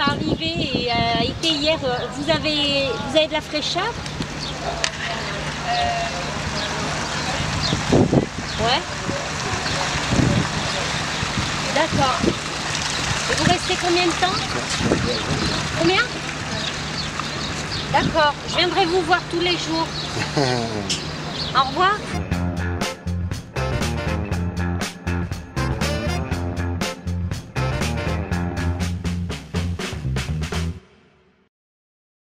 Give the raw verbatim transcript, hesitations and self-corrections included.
arrivé et a été hier. Vous avez, vous avez de la fraîcheur? Ouais. D'accord. Et vous restez combien de temps? Combien? D'accord. Je viendrai vous voir tous les jours. Au revoir.